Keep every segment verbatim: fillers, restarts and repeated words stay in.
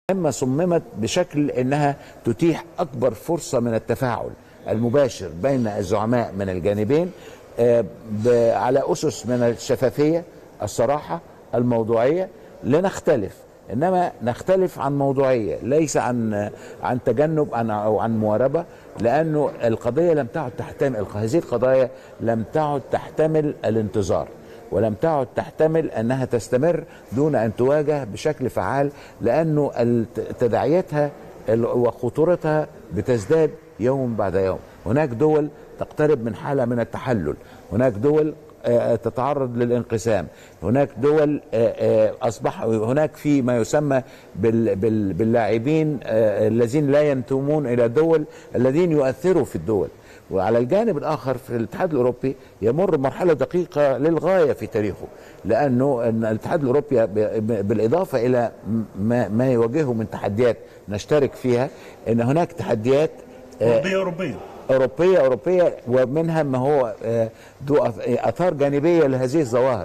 مهمة صممت بشكل أنها تتيح أكبر فرصة من التفاعل المباشر بين الزعماء من الجانبين على أسس من الشفافية، الصراحة، الموضوعية، لنختلف، إنما نختلف عن موضوعية، ليس عن عن تجنب أو عن مواربة، لأنه القضية لم تعد تحتمل، هذه القضايا لم تعد تحتمل الانتظار، ولم تعد تحتمل أنها تستمر دون أن تواجه بشكل فعال، لأنه تداعياتها وخطورتها بتزداد يوم بعد يوم. هناك دول تقترب من حالة من التحلل، هناك دول تتعرض للانقسام، هناك دول أصبح هناك في ما يسمى باللاعبين الذين لا ينتمون إلى دول الذين يؤثروا في الدول. وعلى الجانب الآخر في الاتحاد الأوروبي يمر مرحلة دقيقة للغاية في تاريخه، لأنه الاتحاد الأوروبي بالإضافة إلى ما, ما يواجهه من تحديات نشترك فيها، أن هناك تحديات أوروبية أوروبية أوروبية أوروبية ومنها ما هو ذو آثار جانبية لهذه الظواهر.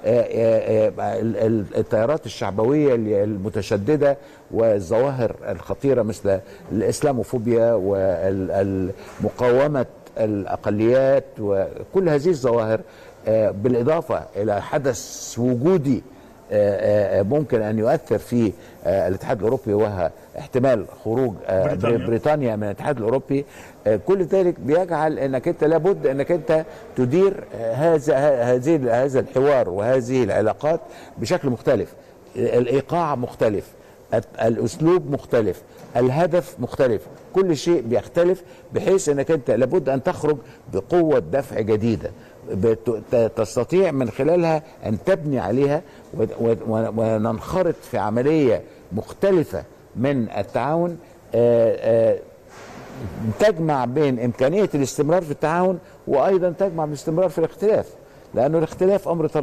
التيارات الشعبوية المتشددة والظواهر الخطيرة مثل الإسلاموفوبيا والمقاومة الأقليات وكل هذه الظواهر، بالإضافة إلى حدث وجودي ممكن أن يؤثر في الاتحاد الأوروبي وهو احتمال خروج بريطانيا, بريطانيا من الاتحاد الأوروبي، كل ذلك بيجعل أنك أنت لابد أنك أنت تدير هذا هذه هذا الحوار وهذه العلاقات بشكل مختلف، الإيقاع مختلف، الأسلوب مختلف، الهدف مختلف، كل شيء بيختلف، بحيث أنك أنت لابد أن تخرج بقوة دفع جديدة تستطيع من خلالها أن تبني عليها وننخرط في عملية مختلفة من التعاون تجمع بين إمكانية الاستمرار في التعاون وأيضا تجمع بالاستمرار في الاختلاف، لأنه الاختلاف أمر طبيعي.